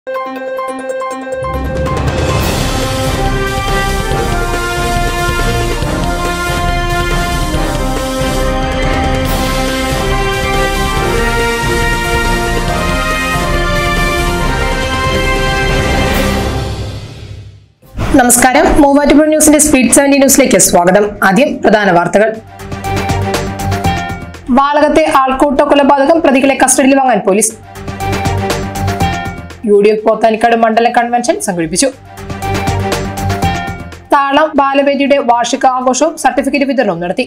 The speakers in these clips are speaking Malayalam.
നമസ്കാരം. മൂവാറ്റുപുഴ ന്യൂസിന്റെ സ്പീഡ് 70 ന്യൂസിലേക്ക് സ്വാഗതം. ആദ്യം പ്രധാന വാർത്തകൾ. വാളകത്തെ ആൾക്കൂട്ട കൊലപാതകം, പ്രതികളെ കസ്റ്റഡിയിൽ വാങ്ങാൻ പോലീസ്. UDF പോത്താനിക്കാട് മണ്ഡലം കൺവെൻഷൻ സംഘടിപ്പിച്ചു. താളം ബാലവേദിയുടെ വാർഷിക ആഘോഷവും സർട്ടിഫിക്കറ്റ് വിതരണവും നടത്തി.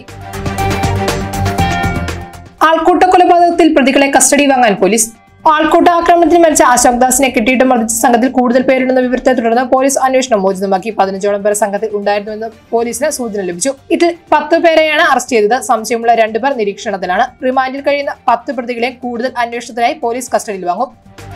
ആൾക്കൂട്ട കൊലപാതകത്തിൽ പ്രതികളെ കസ്റ്റഡിയിൽ വാങ്ങാൻ പോലീസ്. ആൾക്കൂട്ട ആക്രമണത്തിൽ മരിച്ച അശോക് ദാസിനെ കെട്ടിയിട്ട് മർദ്ദിച്ച സംഘത്തിൽ കൂടുതൽ പേരുണ്ടെന്ന വിവരത്തെ തുടർന്ന് പോലീസ് അന്വേഷണം മോചിതമാക്കി. 15ഓളം പേർ സംഘത്തിൽ ഉണ്ടായിരുന്നുവെന്ന് പോലീസിന് സൂചന ലഭിച്ചു. ഇതിൽ 10 പേരെയാണ് അറസ്റ്റ് ചെയ്തത്. സംശയമുള്ള 2 പേർ നിരീക്ഷണത്തിലാണ്. റിമാൻഡിൽ കഴിയുന്ന 10 പ്രതികളെ കൂടുതൽ അന്വേഷണത്തിനായി പോലീസ് കസ്റ്റഡിയിൽ വാങ്ങും.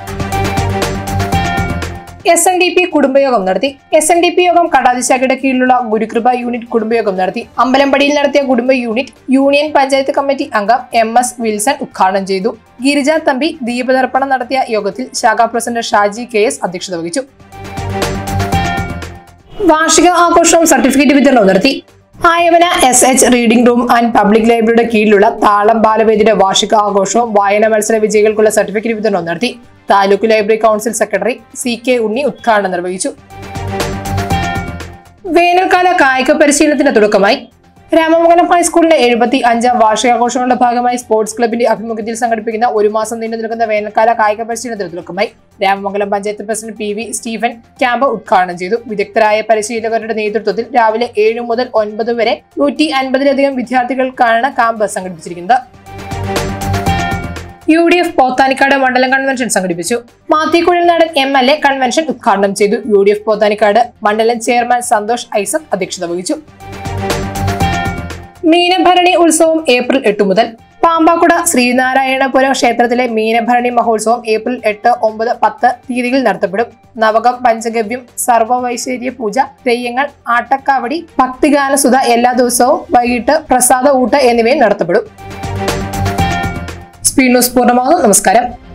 SNDP കുടുംബയോഗം നടത്തി. SNDP യോഗം കടാതി ശാഖയുടെ കീഴിലുള്ള ഗുരുകൃപ യൂണിറ്റ് കുടുംബയോഗം നടത്തി. അമ്പലമ്പടിയിൽ നടത്തിയ കുടുംബ യൂണിറ്റ് യൂണിയൻ പഞ്ചായത്ത് കമ്മിറ്റി അംഗം MS വിൽസൺ ഉദ്ഘാടനം ചെയ്തു. ഗിരിജ തമ്പി ദീപതർപ്പണം നടത്തിയ യോഗത്തിൽ ശാഖാ പ്രസിഡന്റ് ഷാജി KS അധ്യക്ഷത വഹിച്ചു. വാർഷിക ആഘോഷവും സർട്ടിഫിക്കറ്റ് വിതരണവും നടത്തി. Ayavana SH reading room and public ലൈബ്രറിയുടെ കീഴിലുള്ള താളം ബാലവേദിയുടെ വാർഷിക ആഘോഷവും വായന മത്സര വിജയികൾക്കുള്ള സർട്ടിഫിക്കറ്റ് വിതരണവും നടത്തി. Taluk library council secretary CK Unni ഉദ്ഘാടനം നിർവഹിച്ചു. വേനൽക്കാല കായിക പരിശീലനത്തിന് തുടക്കമായി. രാമമംഗലം ഹൈസ്കൂളിലെ 75ാം വാർഷികാഘോഷങ്ങളുടെ ഭാഗമായി സ്പോർട്സ് ക്ലബിന്റെ ആഭിമുഖ്യത്തിൽ സംഘടിപ്പിക്കുന്ന 1 മാസം നീണ്ടു നിൽക്കുന്ന വേനൽക്കാല കായിക പരിശീലനത്തിന് തുടക്കമായി. Ramamangalam panchayat president PV Stephen camp ഉദ്ഘാടനം ചെയ്തു. വിദഗ്ധരായ പരിശീലകരുടെ നേതൃത്വത്തിൽ രാവിലെ 7 മുതൽ 9 വരെ 150-ലധികം വിദ്യാർത്ഥികൾക്കാണ് ക്യാമ്പ് സംഘടിപ്പിച്ചിരിക്കുന്നത്. UDF പോത്താനിക്കാട് മണ്ഡലം കൺവെൻഷൻ സംഘടിപ്പിച്ചു. മാത്തിക്കുഴൽനാടൻ MLA കൺവെൻഷൻ ഉദ്ഘാടനം ചെയ്തു. UDF പോത്താനിക്കാട് മണ്ഡലം ചെയർമാൻ സന്തോഷ് ഐസക് അധ്യക്ഷത വഹിച്ചു. മീനഭരണി ഉത്സവം ഏപ്രിൽ 8 മുതൽ. പാമ്പാക്കുട ശ്രീനാരായണപുരം ക്ഷേത്രത്തിലെ മീനഭരണി മഹോത്സവം ഏപ്രിൽ 8, 9, 10 തീയതികളിൽ നടത്തപ്പെടും. നവകം, പഞ്ചഗവ്യം, സർവ്വവൈശ്വര്യ പൂജ, തെയ്യങ്ങൾ, ആട്ടക്കാവടി, ഭക്തിഗാനസുധ എല്ലാ ദിവസവും വൈകിട്ട് പ്രസാദ ഊട്ട് എന്നിവയും നടത്തപ്പെടും. സ്പീഡ് ന്യൂസ് പൂർണ്ണമാകുന്നു. നമസ്കാരം.